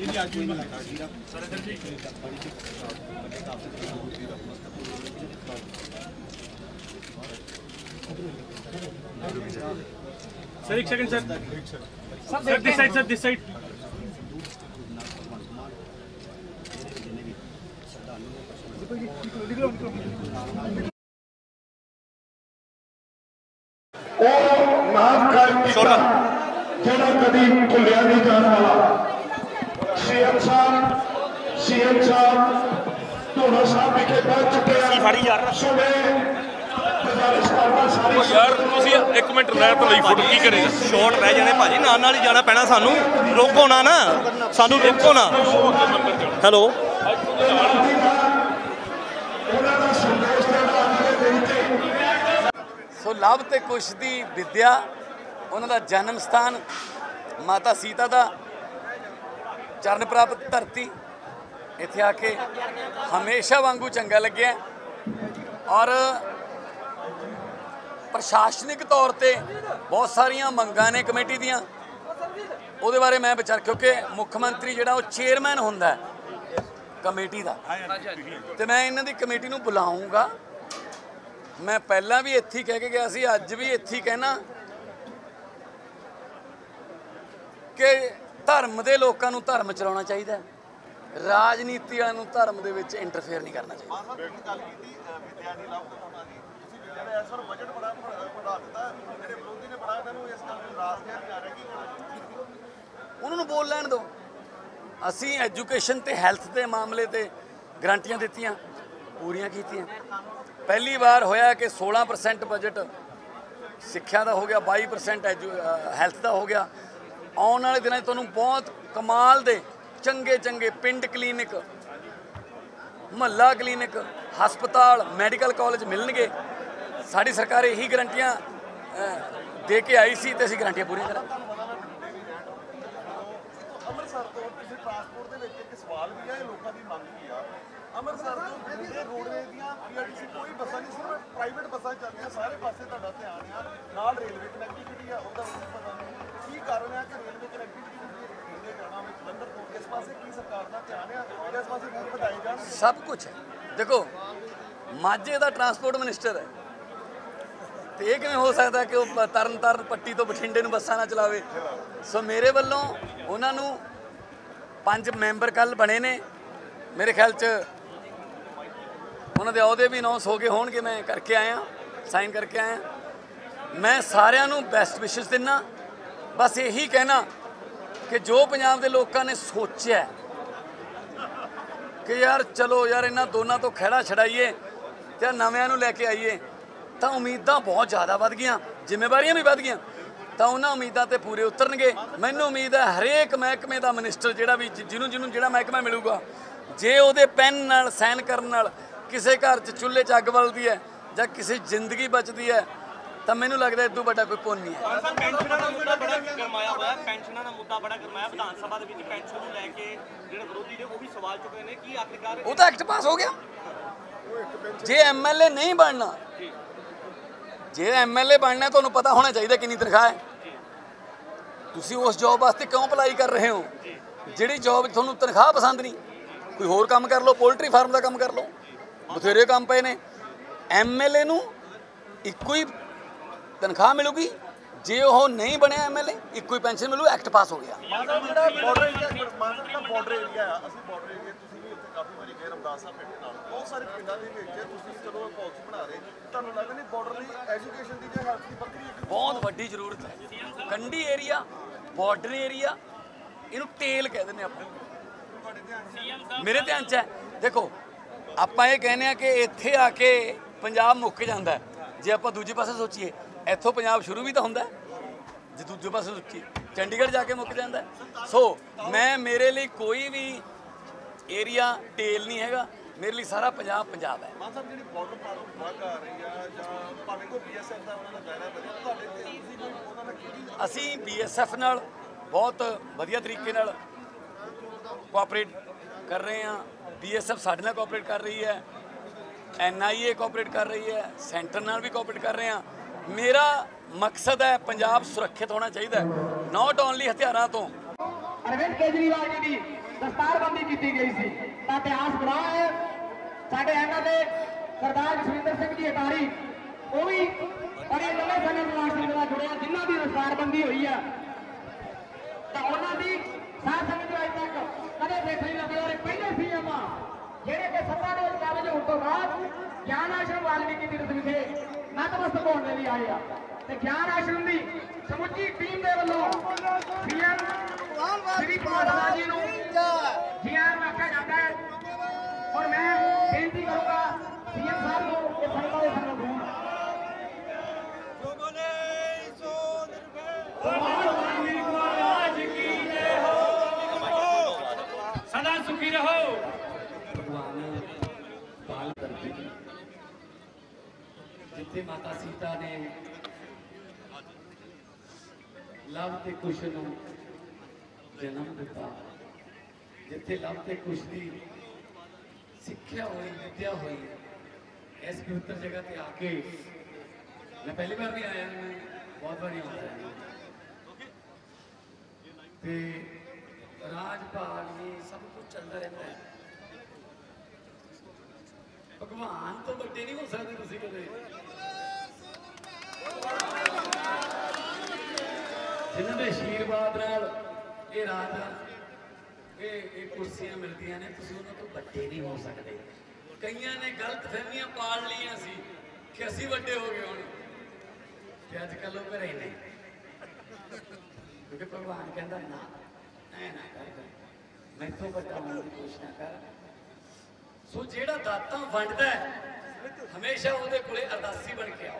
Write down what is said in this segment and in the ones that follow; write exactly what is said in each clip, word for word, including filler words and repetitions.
Sir एक second sir sir this side sir this side ਜਿਹੜਾ ਕਦੀ ਭੁੱਲਿਆ ਨਹੀਂ ਜਾਣ ਵਾਲਾ ਸੀਐਮ ਸਾਹਿਬ ਸੀਐਮ ਸਾਹਿਬ ਢੋਣਾ ਸਾਹਿਬ ਵਿਖੇ ਪਹੁੰਚ ਚੁੱਕੇ ਆ ਫੜੀ ਯਾਰ ਸੁਣੇ ਗੁਜ਼ਾਰਿਸ਼ ਕਰਦਾ ਸਾਰੀ ਯਾਰ ਤੁਸੀਂ ਇੱਕ ਮਿੰਟ ਰਹਿ ਤਾਂ ਲਈ ਫੋਟੋ ਕੀ ਕਰੇਗਾ ਸ਼ਾਰਟ ਰਹਿ ਜਾਣੇ ਭਾਜੀ ਨਾਲ ਨਾਲ ਹੀ ਜਾਣਾ ਪੈਣਾ ਸਾਨੂੰ ਰੋਕੋ ਨਾ ਨਾ ਸਾਨੂੰ ਰੋਕੋ ਨਾ ਹੈਲੋ ਉਹਨਾਂ ਦਾ ਸੰਦੇਸ਼ ਦੇਣਾ ਅੱਜ ਦੇ ਦਿਨ ਤੇ ਸੋ ਲਵ ਤੇ ਕੁਸ਼ ਦੀ ਵਿਦਿਆ ਉਹਨਾਂ ਦਾ ਜਨਮ ਸਥਾਨ ਮਾਤਾ ਸੀਤਾ ਦਾ ਚਰਨ ਪ੍ਰਾਪਤ ਧਰਤੀ ਇੱਥੇ ਆ ਕੇ ਹਮੇਸ਼ਾ ਵਾਂਗੂ ਚੰਗਾ ਲੱਗਿਆ ਔਰ ਪ੍ਰਸ਼ਾਸਨਿਕ ਤੌਰ ਤੇ ਬਹੁਤ ਸਾਰੀਆਂ ਮੰਗਾਂ ਨੇ ਕਮੇਟੀ ਦੀਆਂ ਉਹਦੇ ਬਾਰੇ ਮੈਂ ਵਿਚਾਰ ਕਿਉਂਕਿ ਮੁੱਖ ਮੰਤਰੀ ਜਿਹੜਾ ਉਹ ਚੇਅਰਮੈਨ ਹੁੰਦਾ ਕਮੇਟੀ ਦਾ ਤੇ ਮੈਂ ਇਹਨਾਂ ਦੀ ਕਮੇਟੀ ਨੂੰ ਬੁਲਾਉਂਗਾ ਮੈਂ ਪਹਿਲਾਂ ਵੀ ਇੱਥੇ ਹੀ ਕਹਿ ਕੇ ਗਿਆ ਸੀ ਅੱਜ ਵੀ ਇੱਥੇ ਹੀ ਕਹਿਣਾ ਕਿ ਧਰਮ ਦੇ ਲੋਕਾਂ ਨੂੰ ਧਰਮ ਚਲਾਉਣਾ ਚਾਹੀਦਾ ਰਾਜਨੀਤੀ ਵਾਲਿਆਂ ਨੂੰ ਧਰਮ ਦੇ ਵਿੱਚ ਇੰਟਰਫੇਅਰ ਨਹੀਂ ਕਰਨਾ ਚਾਹੀਦਾ ਉਹਨਾਂ ਨੂੰ ਬੋਲ ਲੈਣ ਦਿਓ ਅਸੀਂ ਐਜੂਕੇਸ਼ਨ ਤੇ ਹੈਲਥ ਦੇ ਮਾਮਲੇ ਤੇ ਗਰੰਟੀਆਂ ਦਿੱਤੀਆਂ ਪੂਰੀਆਂ ਕੀਤੀਆਂ ਪਹਿਲੀ ਵਾਰ ਹੋਇਆ ਕਿ सोलह परसेंट ਬਜਟ ਸਿੱਖਿਆ ਦਾ ਹੋ ਗਿਆ बाईस परसेंट ਐਜੂ ਹੈਲਥ ਦਾ ਹੋ ਗਿਆ ਆਉਣ ਵਾਲੇ ਦਿਨਾਂ 'ਚ ਤੁਹਾਨੂੰ ਬਹੁਤ ਕਮਾਲ ਦੇ ਚੰਗੇ ਚੰਗੇ ਪਿੰਡ ਕਲੀਨਿਕ ਮੁਹੱਲਾ ਕਲੀਨਿਕ ਹਸਪਤਾਲ ਮੈਡੀਕਲ ਕਾਲਜ ਮਿਲਣਗੇ ਸਾਡੀ ਸਰਕਾਰ ਇਹੀ ਗਰੰਟੀਆਂ ਦੇ ਕੇ ਆਈ ਸੀ ਤੇ ਅਸੀਂ ਗਰੰਟੀਆਂ ਪੂਰੀਆਂ ਕਰਾਂਗੇ ਅੰਮ੍ਰਿਤਸਰ ਤੋਂ ਕਿਸੇ ਟਰਾਂਸਪੋਰਟ ਦੇ ਵਿੱਚ ਇੱਕ ਸਵਾਲ ਵੀ ਆ ਇਹ ਲੋਕਾਂ ਦੀ ਮੰਗ ਵੀ ਆ ਅੰਮ੍ਰਿਤਸਰ ਤੋਂ ਜਿਹੜੇ ਰੋਡਵੇਜ਼ ਦੀਆਂ ਪੀਆਰਟੀਸੀ ਕੋਈ ਬੱਸਾਂ ਨਹੀਂ ਸਿਰਫ ਪ੍ਰਾਈਵੇਟ ਬੱਸਾਂ ਚੱਲਦੀਆਂ ਸਾਰੇ ਪਾਸੇ ਤੁਹਾਡਾ ਧਿਆਨ ਆ ਨਾਲ ਰੇਲਵੇ ਕਨੈਕਟੀਵਿਟੀ ਆ ਉਹਦਾ ਵੀ ਪਤਾ ਨਹੀਂ ਕੀ ਕਾਰਨ ਆ ਕਿ ਰੇਲਵੇ ਕਨੈਕਟੀਵਿਟੀ ਦੇ ਜਾਣਾ ਵਿੱਚ ਜਲੰਧਰ ਤੋਂ ਇਸ ਪਾਸੇ ਕੀ ਸਰਕਾਰ ਦਾ ਧਿਆਨ ਆ ਇਸ ਪਾਸੇ ਰੂਟ ਵਧਾਏ ਜਾਣ ਸਭ ਕੁਝ ਹੈ ਦੇਖੋ ਮਾਝੇ ਦਾ ਟਰਾਂਸਪੋਰਟ ਮਿਨਿਸਟਰ ਹੈ ਤੇ ਇਹ ਕਿਵੇਂ ਹੋ ਸਕਦਾ ਕਿ ਉਹ ਤਰਨ ਤਾਰਨ ਪੱਟੀ ਤੋਂ ਬਠਿੰਡੇ ਨੂੰ ਬੱਸਾਂ ਨਾ ਚਲਾਵੇ ਸੋ ਮੇਰੇ ਵੱਲੋਂ ਉਹਨਾਂ ਨੂੰ ਪੰਜ ਮੈਂਬਰ ਕੱਲ ਬਣੇ ਨੇ ਮੇਰੇ ਖਿਆਲ 'ਚ ਉਹਨਾਂ ਦੇ ਅਹੁਦੇ ਵੀ ਅਨਾਉਂਸ ਹੋ ਗਏ ਹੋਣਗੇ ਮੈਂ ਕਰਕੇ ਆਇਆ ਸਾਈਨ ਕਰਕੇ ਆਇਆ ਮੈਂ ਸਾਰਿਆਂ ਨੂੰ ਬੈਸਟ ਵਿਸ਼ੇਸ ਦਿੰਦਾ ਬਸ ਇਹੀ ਕਹਿਣਾ ਕਿ ਜੋ ਪੰਜਾਬ ਦੇ ਲੋਕਾਂ ਨੇ ਸੋਚਿਆ ਕਿ ਯਾਰ ਚਲੋ ਯਾਰ ਇਹਨਾਂ ਦੋਨਾਂ ਤੋਂ ਖਹਿੜਾ ਛਡਾਈਏ ਤੇ ਨਵਿਆਂ ਨੂੰ ਲੈ ਕੇ ਆਈਏ ਤਾਂ ਉਮੀਦਾਂ ਬਹੁਤ ਜ਼ਿਆਦਾ ਵੱਧ ਗਈਆਂ ਜ਼ਿੰਮੇਵਾਰੀਆਂ ਵੀ ਵੱਧ ਗਈਆਂ ਤਾਂ ਉਹਨਾਂ ਉਮੀਦਾਂ ਤੇ ਪੂਰੇ ਉਤਰਨਗੇ ਮੈਨੂੰ ਉਮੀਦ ਹੈ ਹਰੇਕ ਮਹਿਕਮੇ ਦਾ ਮਿਨਿਸਟਰ ਜਿਹੜਾ ਵੀ ਜਿਹਨੂੰ ਜਿਹਨੂੰ ਜਿਹੜਾ ਮਹਿਕਮਾ ਮਿਲੂਗਾ ਜੇ ਉਹਦੇ ਪੈਨ ਨਾਲ ਸਾਈਨ ਕਰਨ ਨਾਲ ਕਿਸੇ ਘਰ 'ਚ ਚੁੱਲ੍ਹੇ 'ਚ ਅੱਗ ਬਲਦੀ ਹੈ ਜਾਂ ਕਿਸੇ ਜ਼ਿੰਦਗੀ ਬਚਦੀ ਹੈ ਤਾਂ ਮੈਨੂੰ ਲੱਗਦਾ ਇਦੋਂ ਵੱਡਾ ਕੋਈ ਪੁੰਨ ਨਹੀਂ ਹੈ ਪੈਨਸ਼ਨਾਂ ਦਾ ਮੁੱਦਾ ਬੜਾ ਗਰਮਾਇਆ ਹੋਇਆ ਪੈਨਸ਼ਨਾਂ ਦਾ ਮੁੱਦਾ ਬੜਾ ਗਰਮਾਇਆ ਵਿਧਾਨ ਸਭਾ ਦੇ ਵਿੱਚ ਪੈਨਸ਼ਨ ਨੂੰ ਲੈ ਕੇ ਜਿਹੜੇ ਵਿਰੋਧੀ ਨੇ ਉਹ ਵੀ ਸਵਾਲ ਚੁੱਕੇ ਨੇ ਕੀ ਆਖਿਰਕਾਰ ਉਹ ਤਾਂ ਐਕਟ ਪਾਸ ਹੋ ਗਿਆ ਜੇ ਐਮਐਲਏ ਨਹੀਂ ਬਣਨਾ ਜੇ ਐਮਐਲਏ ਬਣਨਾ ਤੁਹਾਨੂੰ ਪਤਾ ਹੋਣਾ ਚਾਹੀਦਾ ਕਿੰਨੀ ਤਨਖਾਹ ਹੈ ਤੁਸੀਂ ਉਸ ਜੌਬ ਵਾਸਤੇ ਕਿਉਂ ਅਪਲਾਈ ਕਰ ਰਹੇ ਹੋ ਜਿਹੜੀ ਜੌਬ ਤੁਹਾਨੂੰ ਤਨਖਾਹ ਪਸੰਦ ਨਹੀਂ ਕੋਈ ਹੋਰ ਕੰਮ ਕਰ ਲਓ ਪੋਲਟਰੀ ਫਾਰਮ ਦਾ ਕੰਮ ਕਰ ਲਓ ਬਥੇਰੇ ਕੰਮ ਪਏ ਨੇ ਐਮਐਲਏ ਨੂੰ ਇੱਕੋ ਹੀ ਤਨਖਾਹ ਮਿਲੂਗੀ ਜੇ ਉਹ ਨਹੀਂ ਬਣਿਆ ਐਮਐਲਏ ਇੱਕੋ ਹੀ ਪੈਨਸ਼ਨ ਮਿਲੂ ਐਕਟ ਪਾਸ ਹੋ ਗਿਆ ਮਾਨਸਾ ਜਿਹੜਾ ਬਾਰਡਰ ਏਰੀਆ ਮਾਨਸਾ ਦਾ ਬਾਰਡਰ ਏਰੀਆ ਆ ਅਸੀਂ ਬਾਰਡਰ ਏਰੀਆ ਤੁਸੀਂ ਵੀ ਉੱਥੇ ਕਾਫੀ ਵਾਰੀ ਗਏ ਰਮਦਾਸ ਸਾਹਿਬ ਪਿੰਡ ਨਾਲ ਬਹੁਤ ਸਾਰੇ ਪਿੰਡਾਂ ਦੇ ਵਿੱਚ ਤੁਸੀਂ ਚਲੋ ਪਾਲਿਸੀ ਬਣਾ ਰਹੇ ਤੁਹਾਨੂੰ ਲੱਗਦਾ ਨਹੀਂ ਬਾਰਡਰ ਲਈ ਐਜੂਕੇਸ਼ਨ ਦੀ ਜਾਂ ਹੈਲਥ ਦੀ ਬੱਕਰੀ ਇੱਕ ਬਹੁਤ ਵੱਡੀ ਜ਼ਰੂਰਤ ਹੈ ਕੰਢੀ ਏਰੀਆ ਬਾਰਡਰ ਏਰੀਆ ਇਹਨੂੰ ਟੇਲ ਕਹਿ ਦਿੰਦੇ ਆਪਾਂ ਮੇਰੇ ਧਿਆਨ 'ਚ ਹੈ ਦੇਖੋ ਆਪਾਂ ਇਹ ਕਹਿੰਦੇ ਆ ਕਿ ਇੱਥੇ ਆ ਕੇ ਪੰਜਾਬ ਮੁੱਕ ਜਾਂਦਾ ਜੇ ਆਪਾਂ ਦੂਜੇ ਪਾਸੇ ਸੋਚੀਏ ਇੱਥੋਂ ਪੰਜਾਬ ਸ਼ੁਰੂ ਵੀ ਤਾਂ ਹੁੰਦਾ ਜੇ ਦੂਜੇ ਪਾਸੇ ਸੋਚੀਏ ਚੰਡੀਗੜ੍ਹ ਜਾ ਕੇ ਮੁੱਕ ਜਾਂਦਾ ਸੋ ਮੈਂ ਮੇਰੇ ਲਈ ਕੋਈ ਵੀ ਏਰੀਆ ਟੇਲ ਨਹੀਂ ਹੈਗਾ ਮੇਰੇ ਲਈ ਸਾਰਾ ਪੰਜਾਬ ਪੰਜਾਬ ਹੈ ਮਾਨ ਸਾਹਿਬ ਜਿਹੜੀ ਬਾਰਡਰ ਪਾਰ ਮੰਗ ਆ ਰਹੀ ਆ ਜਾਂ ਭਾਵੇਂ ਕੋਈ ਬੀਐਸਐਫ ਦਾ ਉਹਨਾਂ ਦਾ ਦਾਇਰਾ ਵਧਿਆ ਤੁਹਾਡੇ ਤੇ ਤੁਸੀਂ ਕੋਈ ਉਹਨਾਂ ਦਾ ਕੀ ਅਸੀਂ ਬੀਐਸਐਫ ਨਾਲ ਬਹੁਤ ਵਧੀਆ ਤਰੀਕੇ ਨਾਲ ਕੋਆਪਰੇਟ ਕਰ ਰਹੇ ਹਾਂ ਬੀਐਸਐਫ ਸਾਡੇ ਨਾਲ ਕੋਆਪਰੇਟ ਕਰ ਰਹੀ ਹੈ ਐਨਆਈਏ ਕੋਆਪਰੇਟ ਕਰ ਰਹੀ ਹੈ ਸੈਂਟਰ ਨਾਲ ਵੀ ਕੋਆਪਰੇਟ ਕਰ ਰਹੇ ਹਾਂ ਮੇਰਾ ਮਕਸਦ ਹੈ ਪੰਜਾਬ ਸੁਰੱਖਿਅਤ ਹੋਣਾ ਚਾਹੀਦਾ ਹੈ ਨਾਟ ਓਨਲੀ ਹਥਿਆਰਾਂ ਤੋਂ ਅਰਵਿੰਦ ਕੇਜਰੀਵਾਲ ਜੀ ਦੀ दस्तारबंदी की गई सी ਤਾਂ ਇਤਿਹਾਸ ਬਣਾ ਹੈ। ਸਾਡੇ ਐਮਐਲਏ ਸਰਦਾਰ ਜਸਵਿੰਦਰ ਸਿੰਘ ਜੀ ਅਟਾਰੀ ਉਹ ਵੀ ਬੜੇ ਲੰਮੇ ਸਮੇਂ ਤੋਂ ਰਾਸ਼ਟਰ ਨਾਲ ਜੁੜੇ ਆ, ਜਿਨ੍ਹਾਂ ਦੀ ਦਸਤਾਰਬੰਦੀ ਹੋਈ ਆ ਤਾਂ ਉਹਨਾਂ ਦੀ ਸਾਧ ਸੰਗਤ ਨੂੰ ਅਜੇ ਤੱਕ ਕਦੇ ਦੇਖ ਨਹੀਂ ਲੱਗੇ। ਔਰ ਪਹਿਲੇ ਸੀਐਮ ਆ ਜਿਹੜੇ ਕਿ ਸੱਤਾ ਦੇ ਵਿੱਚ ਕਾਬਜ ਹੋਣ ਤੋਂ ਬਾਅਦ ਗਿਆਨ ਆਸ਼ਰਮ ਵਾਲਮੀਕੀ ਤੀਰਥ ਵਿਖੇ ਨਤਮਸਤਕ ਹੋਣ ਦੇ ਲਈ ਆਏ ਆ ਤੇ ਗਿਆਨ ਆਸ਼ਰਮ ਦੀ ਸਮੁੱਚੀ ਟੀਮ ਦੇ ਵੱਲੋਂ ਸੀਐਮ ਸ੍ਰੀ ਭਗਵੰਤ ਜੀ ਨੂੰ ਜੀ ਆਇਆਂ ਨੂੰ ਆਖਿਆ ਜਾਂਦਾ ਹੈ। ਔਰ ਮੈਂ ਬੇਨਤੀ ਕਰੂੰਗਾ ਸੀਐਮ ਸਾਹਿਬ ਨੂੰ ਕਿ ਸੰਗਤਾਂ ਦੇ ਸੰਗ ਹੋਣ। सदा सुखी रहो। जिथे माता सीता ने लव ते कुश नूं जन्म दिता, जिथे लव ते कुश की सिक्ख्या हुई विद्या हुई, इस पवित्र जगह ते आके मैं पहली बार भी आया, मैं बहुत बार आता है ते राजपाल ने सब कुछ चलता रहता है। भगवान तो बड़े नहीं हो सकते तुसीं कदे, जिन्हां दे आशीर्वाद नाल ये राज ये ये कुर्सियां मिलदियां ने, तुसीं उन्हां तो बड़े नहीं हो सकते। कईयां ने गलत फहमियां पाल लियां सी कि असीं वड्डे हो गए हुण, ते अजकल वो घरे ने, क्योंकि भगवान कहंदा ना ऐ ना कर, मैं तो बड़ा होने की कोशिश ना कर। सो जेड़ा दाता वंडदा है हमेशा उहदे कोले अरदासी बन के आओ।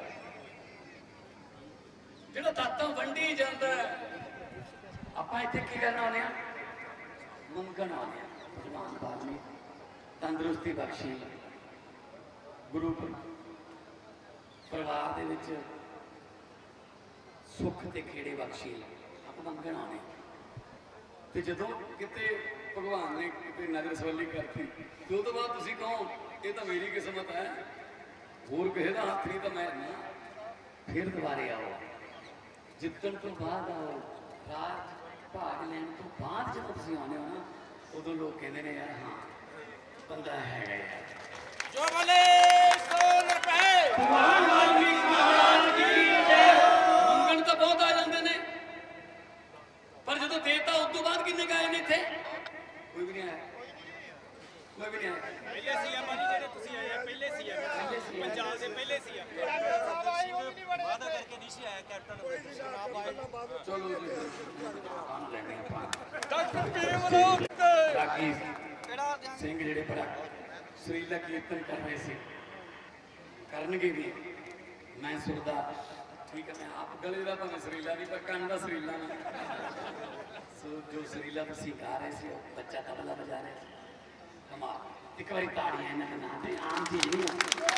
जेड़ा दाता वंडी जांदा है, आपां इत्थे की करन आउंदे आ, मंगण आउंदे आ। भगवान पाक ने तंदुरुस्ती बख्शी, गुरु परिवार दे विच सुख ते खेड़े बख्शी, आपां मंगण आउंदे ते जदों किते भगवान ने किते नजर सवली करती तो तो बाद तुसीं कहो ये तो मेरी किस्मत है, होर किसी का हथ नहीं तो मैं ना, फिर दोबारे आओ, जितन तो बाद आओ, राज भाग लैन तो बाद जो तुसीं आने हो ना, उदों लोग कहते हैं यार हाँ बंदा है यार। जो बोले सो रुपए मंगण तो बहुत आ जाते हैं, पर जो देता उस तो बाद किन्ने आए ने इत्थे? कोई भी नहीं आया, कोई भी नहीं आया। पहले सीएम वाली जेडे तुसी आए पहले सीएम पंजाब से पहले सीएम वादा करके नहीं सी आया कैप्टन जनाब आए। चलो जी लेने डॉक्टर पीरे वालों बाकी सिंह जेडे भरा सुरीला कीर्तन कर रहे थे करनगे भी, मैं सुनदा ठीक है, मैं आप गले का भावें सुरीला नहीं पर कन का सुरीला ना। सो जो सुरीला तुसीं गा रहे थे बच्चा तबला बजा रहे थे, कमाल। एक बार ताड़ियां इन्हां दे नाम ते आम चीज नहीं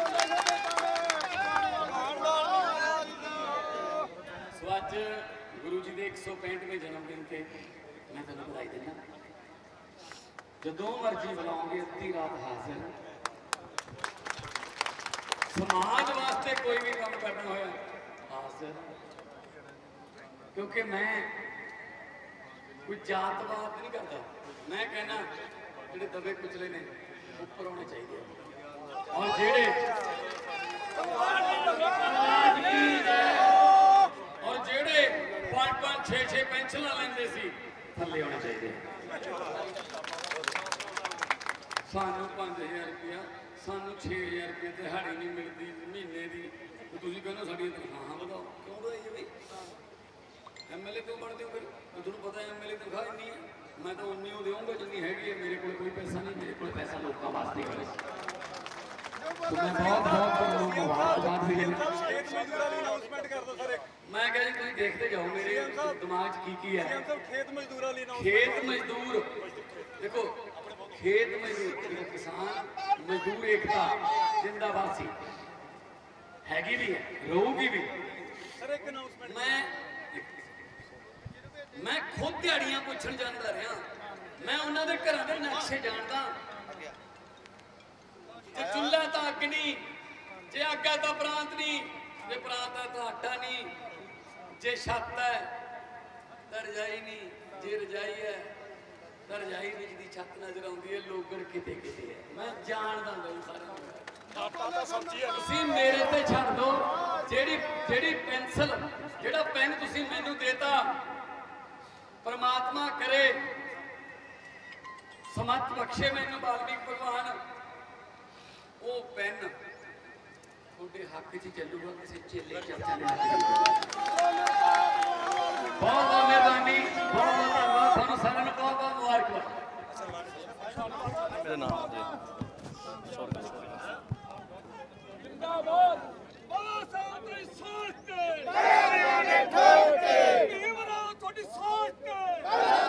है। सो अज गुरु जी के एक सौ पैंठवें जन्मदिन से मैं तुहानूं बधाई दिंदा। जदों मर्जी बुलाओगे अद्धी रात हाजिर, समाज वास्ते कोई भी काम करना होया हाजिर, क्योंकि मैं कोई जातवाद नहीं करता। मैं कहना जेडे दबे कुचले ने ऊपर होने चाहिए, और जेडे और जेडे पांच पांच छे छे पेंशन लेंदे सी थल्ले होने चाहिए। सानू पांच हजार रुपया, सानू छे हजार रुपये दिहाड़ी नहीं मिलती महीने की, तो तुम कहना साड़ी तनख्वाह बताओ क्यों बताइए भाई? एम एल ए क्यों बनते हो फिर? तुम पता है एम एल ए तनख्वाह इन्नी है, मैं तो उन्नी वो दूंगा जिन्नी हैगी है, मेरे को कोई पैसा नहीं, मेरे को पैसा लोगों वास्ते है। तो मैं बहुत बहुत मुबारकबाद भी देना। मैं कह जी तुम देखते जाओ मेरे दिमाग की की है। खेत मजदूर खेत मजदूर देखो, खेत मजदूर किसान मजदूर एकता जिंदाबाद हैगी भी है, रहूगी भी। मैं मैं खुद दिहाड़ियां पुछण जांदा रहा, मैं उन्होंने घर के नक्शे जानता। जे चुल्हा तो अग नहीं, जे अग है तो प्रांत नहीं, जे प्रांत है तो आटा नहीं, जे छत है तो रजाई नहीं, जे रजाई है ਤਾਂ ਰਜਾਈ ਵਿੱਚ ਦੀ ਛੱਤ ਨਜ਼ਰ ਆਉਂਦੀ ਹੈ, ਲੋਗੜ ਕਿਤੇ ਕਿਤੇ ਹੈ। ਮੈਂ ਜਾਣਦਾ ਤੁਹਾਨੂੰ ਸਾਰਿਆਂ ਨੂੰ। ਤੁਸੀਂ ਮੇਰੇ ਤੇ ਛੱਡ ਦਿਓ, ਜਿਹੜੀ ਜਿਹੜੀ ਪੈਨਸਲ ਜਿਹੜਾ ਪੈਨ ਤੁਸੀਂ ਮੈਨੂੰ ਦੇਤਾ, परमात्मा करे समर्थ बख्शे मैनू वाल्मीकि भगवान, वो पेन थोड़े हक च चलूगा, किसी चेले चाचा ने। बहुत बहुत मेहरबानी, बहुत बहुत धन्यवाद थानू सारिआं नूं, बहुत बहुत मुबारकबाद। मेरा नाम जी जिंदाबाद बोलो साथी सोच के मेरे ने ठोक के मेरा थोड़ी सोच के